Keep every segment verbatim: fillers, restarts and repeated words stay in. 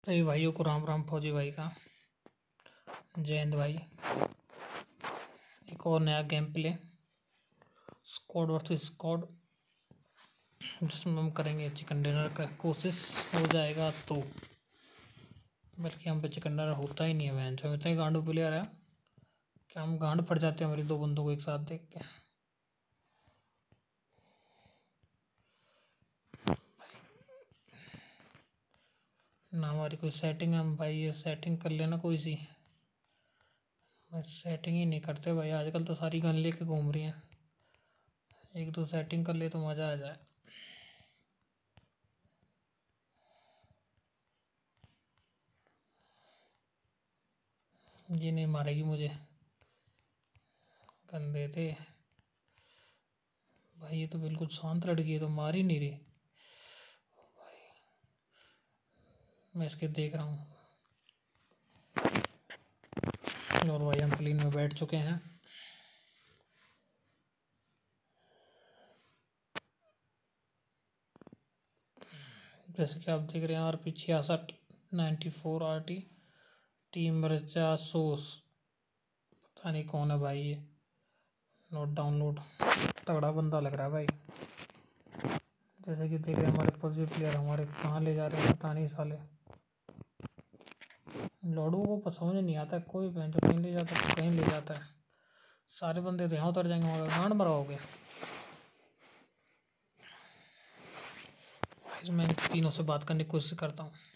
सभी भाइयों को राम राम। फौजी भाई का जय हिंद भाई। एक और नया game play squad versus squad, जिसमें हम करेंगे चिकन डिनर का कोशिश। हो जाएगा तो, बल्कि हम पे चिकन डिनर होता ही नहीं है। वैन जो इतना ही गांडू प्लेयर है कि हम गांड फट जाते हैं हमारी दो बंदों को एक साथ देख के। ना हमारी कोई सेटिंग है, हम भाई ये सेटिंग कर लेना कोई सी। बस सेटिंग ही नहीं करते भाई, आजकल तो सारी गन लेके घूम रही हैं। एक दो सेटिंग कर ले तो मज़ा आ जाए। ये नहीं मारेगी मुझे, गन दे दे भाई। ये तो बिल्कुल शांत लड़की है, तो मार ही नहीं रही। मैं इसके देख रहा हूँ। और भाई हम प्लेन में बैठ चुके हैं। जैसे कि आप देख रहे हैं, आर पी छियासठ ninety four R T team Mirza सोस। पता नहीं कौन है भाई ये, नोट डाउनलोड। तगड़ा बंदा लग रहा है भाई। जैसे कि देख रहे हैं हमारे पबजी प्लेयर हमारे कहाँ ले जा रहे हैं पता नहीं साले। लड़ू को समझ नहीं आता, कोई बहन जो कहीं ले जाता है तो कहीं ले जाता है। सारे बंदे तो यहाँ उतर जाएंगे, मगर गांड मराओगे भाई। मैं इन तीनों से बात करने की कोशिश करता हूँ।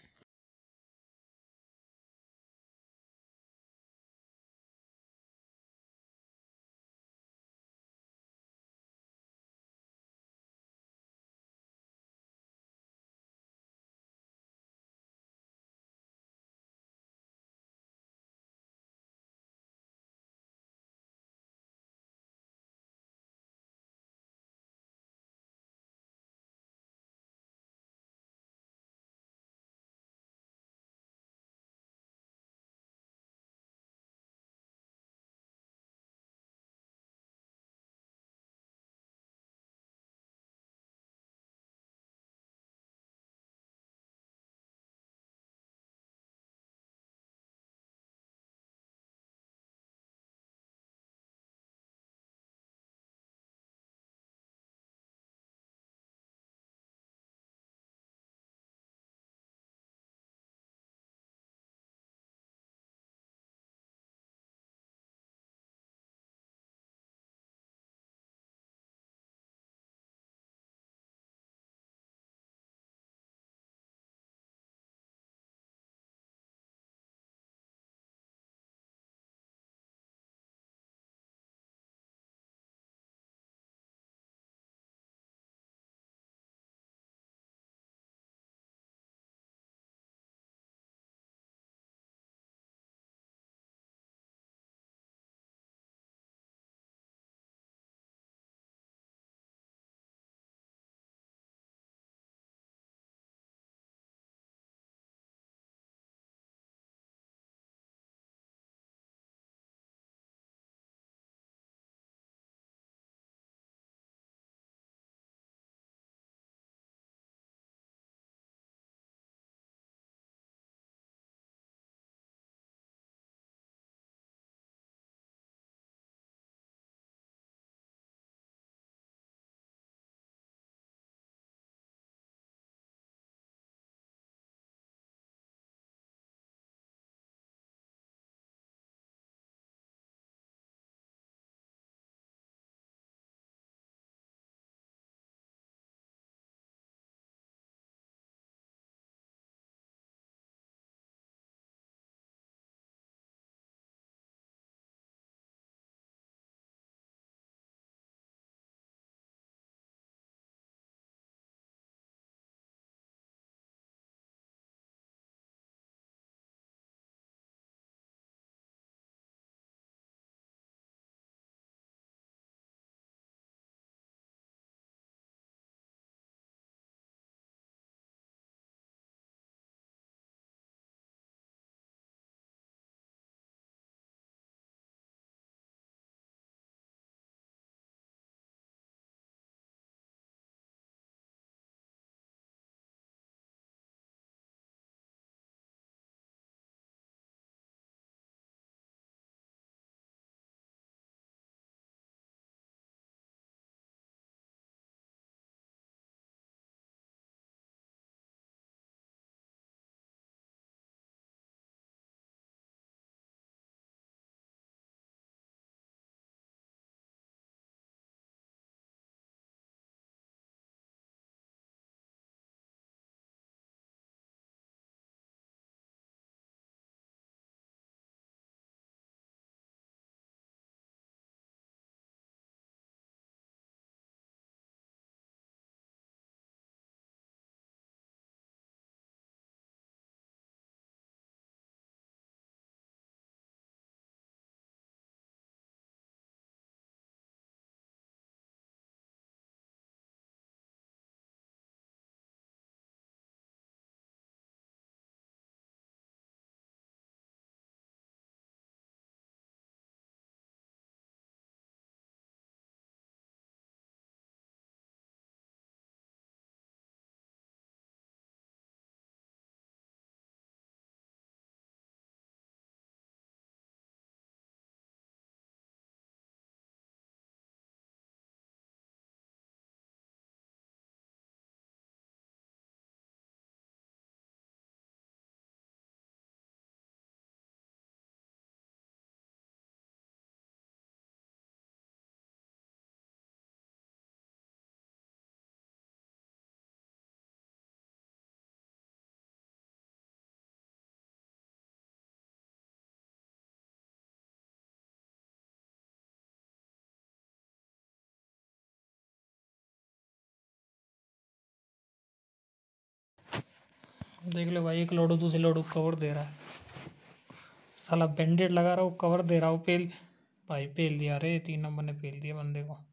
देख लो भाई, एक लोडू दूसरे लोडू कवर दे रहा है। साला बैंडेड लगा रहा हूँ, कवर दे रहा हूँ, पेल भाई पेल दिया रे, तीन नंबर ने पेल दिया बंदे को।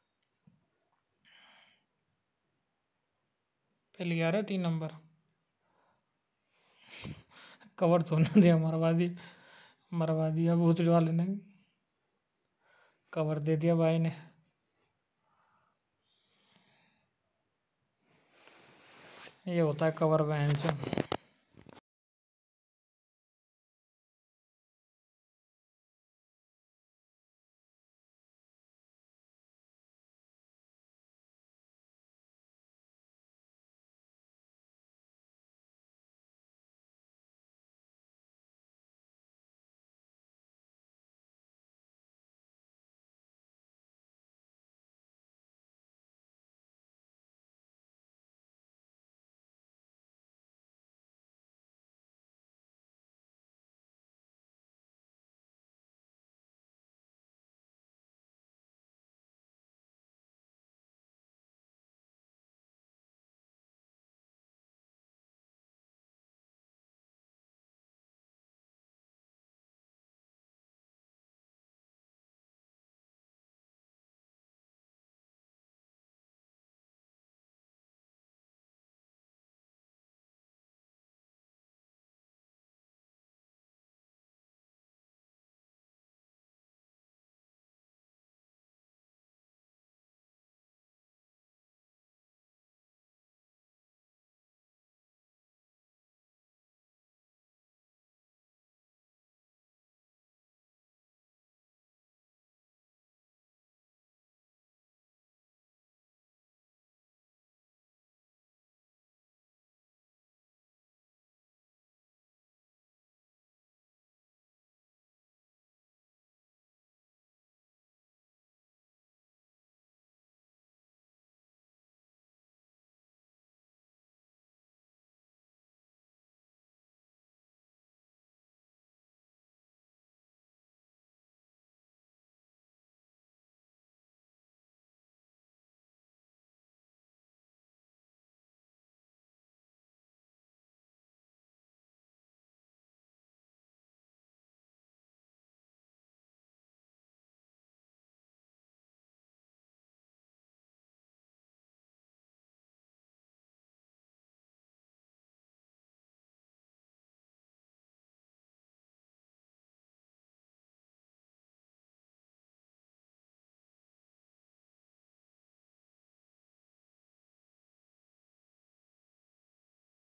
पेल गया रे तीन नंबर। कवर तो ना दिया, मरवा दिया, मरवा दिया भूतड़ी वाले ने। कवर दे दिया भाई ने। ये होता है कवर बैंच।